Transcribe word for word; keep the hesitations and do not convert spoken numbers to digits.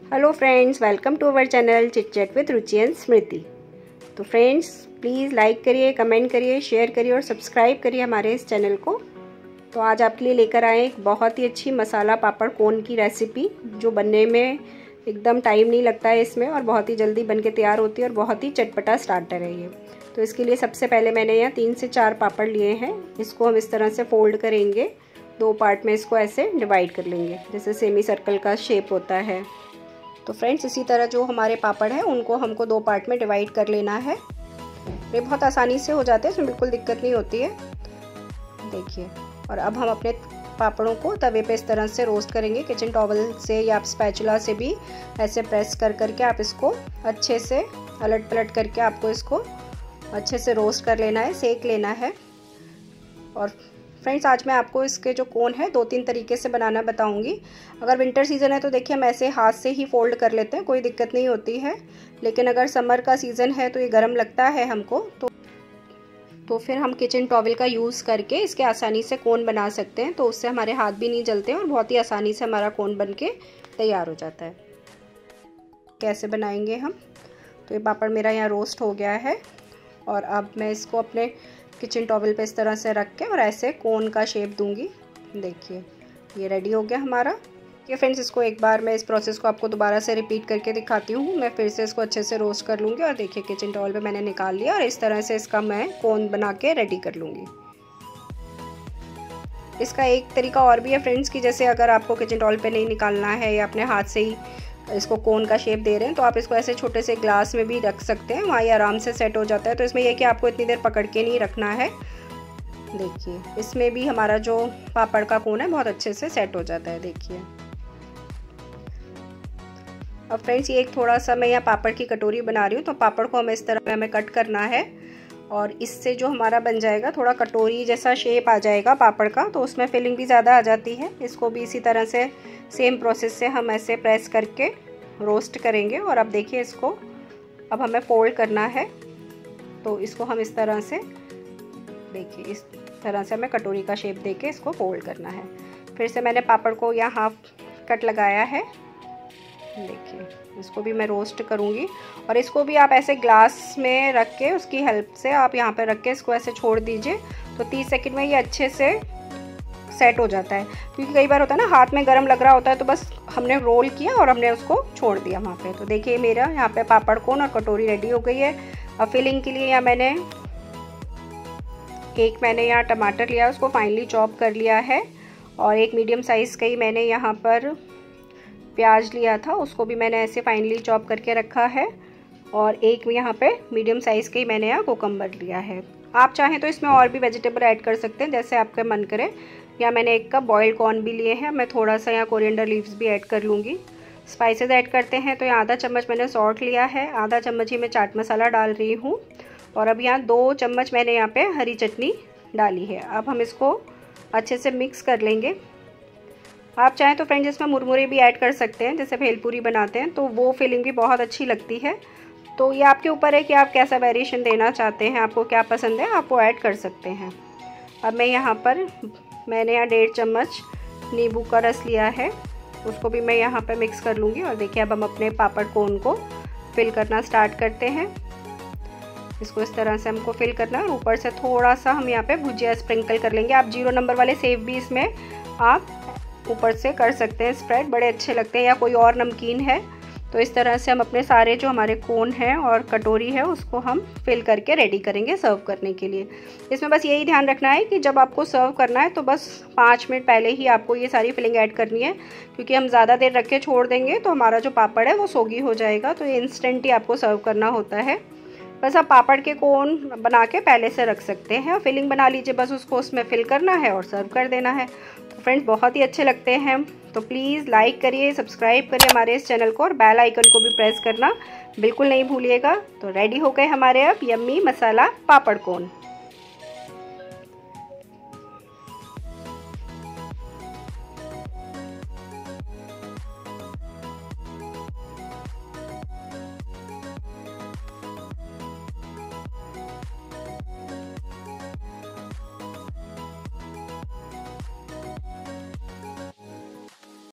Hello friends, welcome to our channel chit chat with Ruchi and Smriti. तो friends, please like करिए, comment करिए, share करिए और सब्सक्राइब करिए हमारे इस चैनल को। तो आज आपके लिए लेकर आए एक बहुत ही अच्छी मसाला पापड़ कोन की रेसिपी, जो बनने में एकदम टाइम नहीं लगता है इसमें और बहुत ही जल्दी बन के तैयार होती है और बहुत ही चटपटा स्टार्टर है ये। तो इसके लिए सबसे पहले मैंने यहाँ तीन से चार पापड़ लिए हैं। इसको हम इस तरह से फोल्ड करेंगे, दो पार्ट में इसको ऐसे डिवाइड कर लेंगे जैसे सेमी सर्कल का शेप होता है। तो फ्रेंड्स, इसी तरह जो हमारे पापड़ हैं उनको हमको दो पार्ट में डिवाइड कर लेना है। ये बहुत आसानी से हो जाते हैं, इसमें बिल्कुल दिक्कत नहीं होती है। देखिए, और अब हम अपने पापड़ों को तवे पे इस तरह से रोस्ट करेंगे। किचन टॉवल से या आप स्पैचुला से भी ऐसे प्रेस कर करके आप इसको अच्छे से अलट पलट करके आपको इसको अच्छे से रोस्ट कर लेना है, सेक लेना है। और फ्रेंड्स, आज मैं आपको इसके जो कोन है दो तीन तरीके से बनाना बताऊंगी। अगर विंटर सीज़न है तो देखिए हम ऐसे हाथ से ही फोल्ड कर लेते हैं, कोई दिक्कत नहीं होती है। लेकिन अगर समर का सीज़न है तो ये गर्म लगता है हमको, तो तो फिर हम किचन टॉवल का यूज़ करके इसके आसानी से कोन बना सकते हैं। तो उससे हमारे हाथ भी नहीं जलते और बहुत ही आसानी से हमारा कोन बन के तैयार हो जाता है। कैसे बनाएंगे हम? तो ये पापड़ मेरा यहाँ रोस्ट हो गया है और अब मैं इसको अपने किचन टॉवल पे इस तरह से रख के और ऐसे कोन का शेप दूंगी। देखिए, ये रेडी हो गया हमारा। ये फ्रेंड्स, इसको एक बार मैं इस प्रोसेस को आपको दोबारा से रिपीट करके दिखाती हूँ। मैं फिर से इसको अच्छे से रोस्ट कर लूँगी और देखिए किचन टॉवल पे मैंने निकाल लिया और इस तरह से इसका मैं कोन बना के रेडी कर लूँगी। इसका एक तरीका और भी है फ्रेंड्स कि जैसे अगर आपको किचन टॉवल पे नहीं निकालना है या अपने हाथ से ही इसको कोन का शेप दे रहे हैं तो आप इसको ऐसे छोटे से ग्लास में भी रख सकते हैं, वहाँ ये आराम से सेट हो जाता है। तो इसमें यह कि आपको इतनी देर पकड़ के नहीं रखना है। देखिए, इसमें भी हमारा जो पापड़ का कोन है बहुत अच्छे से सेट हो जाता है। देखिए, अब फ्रेंड्स, ये एक थोड़ा सा मैं यहाँ पापड़ की कटोरी बना रही हूँ। तो पापड़ को हमें इस तरह हमें कट करना है और इससे जो हमारा बन जाएगा थोड़ा कटोरी जैसा शेप आ जाएगा पापड़ का, तो उसमें फिलिंग भी ज़्यादा आ जाती है। इसको भी इसी तरह से सेम प्रोसेस से हम ऐसे प्रेस करके रोस्ट करेंगे। और अब देखिए, इसको अब हमें फोल्ड करना है। तो इसको हम इस तरह से, देखिए इस तरह से हमें कटोरी का शेप देके इसको फोल्ड करना है। फिर से मैंने पापड़ को यहाँ हाफ कट लगाया है। देखिए, इसको भी मैं रोस्ट करूँगी और इसको भी आप ऐसे ग्लास में रख के उसकी हेल्प से आप यहाँ पे रख के इसको ऐसे छोड़ दीजिए। तो तीस सेकंड में ये अच्छे से सेट हो जाता है। क्योंकि कई बार होता है ना, हाथ में गर्म लग रहा होता है तो बस हमने रोल किया और हमने उसको छोड़ दिया वहाँ पे। तो देखिए, मेरा यहाँ पे पापड़ कोन और कटोरी रेडी हो गई है। अब फिलिंग के लिए यहाँ मैंने एक मैंने यहाँ टमाटर लिया, उसको फाइनली चॉप कर लिया है। और एक मीडियम साइज़ का ही मैंने यहाँ पर प्याज लिया था, उसको भी मैंने ऐसे फाइनली चॉप करके रखा है। और एक यहाँ पे मीडियम साइज़ के ही मैंने यहाँ कोकम्बर लिया है। आप चाहें तो इसमें और भी वेजिटेबल ऐड कर सकते हैं जैसे आपका मन करे। या मैंने एक कप बॉइल्ड कॉर्न भी लिए हैं। मैं थोड़ा सा यहाँ कोरिएंडर लीव्स भी ऐड कर लूँगी। स्पाइसेस ऐड करते हैं। तो यहाँ आधा चम्मच मैंने सॉल्ट लिया है, आधा चम्मच ही मैं चाट मसाला डाल रही हूँ। और अब यहाँ दो चम्मच मैंने यहाँ पे हरी चटनी डाली है। अब हम इसको अच्छे से मिक्स कर लेंगे। आप चाहें तो फ्रेंड्स इसमें मुरमुरे भी ऐड कर सकते हैं, जैसे भेलपूरी बनाते हैं तो वो फीलिंग भी बहुत अच्छी लगती है। तो ये आपके ऊपर है कि आप कैसा वेरिएशन देना चाहते हैं, आपको क्या पसंद है आप वो ऐड कर सकते हैं। अब मैं यहाँ पर मैंने यहाँ डेढ़ चम्मच नींबू का रस लिया है, उसको भी मैं यहाँ पर मिक्स कर लूँगी। और देखिए, अब हम अपने पापड़ कोन को फिल करना स्टार्ट करते हैं। इसको इस तरह से हमको फिल करना है और ऊपर से थोड़ा सा हम यहाँ पे भुजिया स्प्रिंकल कर लेंगे। आप जीरो नंबर वाले सेव भी इसमें आप ऊपर से कर सकते हैं स्प्रेड, बड़े अच्छे लगते हैं। या कोई और नमकीन है तो इस तरह से हम अपने सारे जो हमारे कोन हैं और कटोरी है उसको हम फिल करके रेडी करेंगे सर्व करने के लिए। इसमें बस यही ध्यान रखना है कि जब आपको सर्व करना है तो बस पाँच मिनट पहले ही आपको ये सारी फिलिंग ऐड करनी है। क्योंकि हम ज़्यादा देर रख के छोड़ देंगे तो हमारा जो पापड़ है वो सोगी हो जाएगा। तो ये इंस्टेंट ही आपको सर्व करना होता है। बस आप पापड़ के कोन बना के पहले से रख सकते हैं, फिलिंग बना लीजिए, बस उसको उसमें फिल करना है और सर्व कर देना है। तो फ्रेंड्स, बहुत ही अच्छे लगते हैं। तो प्लीज़ लाइक करिए, सब्सक्राइब करिए हमारे इस चैनल को और बेल आइकन को भी प्रेस करना बिल्कुल नहीं भूलिएगा। तो रेडी हो गए हमारे अब यम्मी मसाला पापड़ कोन।